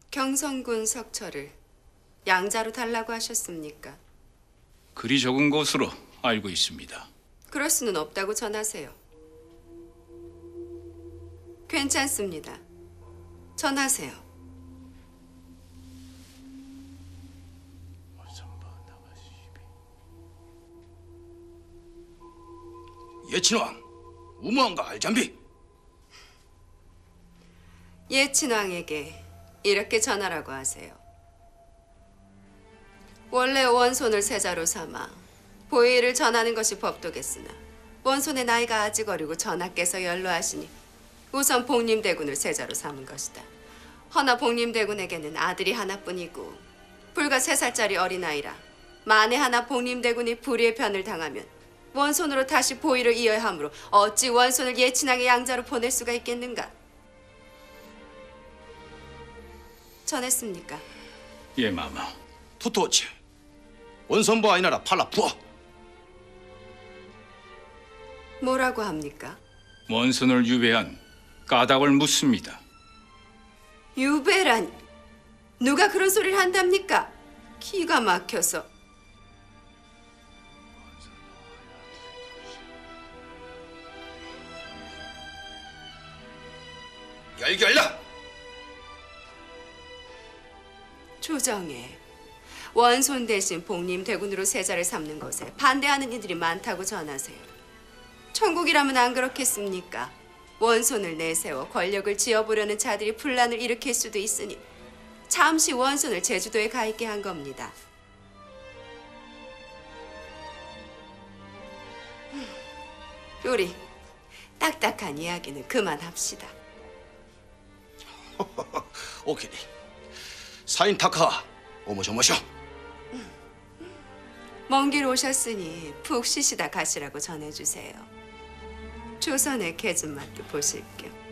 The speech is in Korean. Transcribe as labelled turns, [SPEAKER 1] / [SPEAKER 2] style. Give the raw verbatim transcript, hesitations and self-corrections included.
[SPEAKER 1] 경성군 석철을 양자로 달라고 하셨습니까?
[SPEAKER 2] 그리 적은 것으로 알고 있습니다.
[SPEAKER 1] 그럴 수는 없다고 전하세요. 괜찮습니다. 전하세요.
[SPEAKER 3] 예친왕, 우무왕과 알잠비.
[SPEAKER 1] 예친왕에게 이렇게 전하라고 하세요. 원래 원손을 세자로 삼아 보위를 전하는 것이 법도겠으나 원손의 나이가 아직 어리고 전하께서 연로하시니 우선 복림대군을 세자로 삼은 것이다. 허나 복림대군에게는 아들이 하나뿐이고 불과 세 살짜리 어린아이라 만에 하나 복림대군이 불의의 편을 당하면 원손으로 다시 보위를 이어야 하므로 어찌 원손을 예친왕의 양자로 보낼 수가 있겠는가? 전했습니까?
[SPEAKER 2] 예, 마마.
[SPEAKER 3] 토토치, 원선부 아이나라 팔라 부어.
[SPEAKER 1] 뭐라고 합니까?
[SPEAKER 2] 원손을 유배한 까닭을 묻습니다.
[SPEAKER 1] 유배라니 누가 그런 소리를 한답니까? 기가 막혀서.
[SPEAKER 3] 열결라.
[SPEAKER 1] 조정에 원손 대신 복림 대군으로 세자를 삼는 것에 반대하는 이들이 많다고 전하세요. 천국이라면 안 그렇겠습니까? 원손을 내세워 권력을 쥐어보려는 자들이 분란을 일으킬 수도 있으니 잠시 원손을 제주도에 가 있게 한 겁니다. 우리 딱딱한 이야기는 그만합시다.
[SPEAKER 3] 오케이. 사인 타카, 오모셔모셔.
[SPEAKER 1] 먼 길 오셨으니 푹 쉬시다 가시라고 전해주세요. 조선의 개준맛도 보실게요.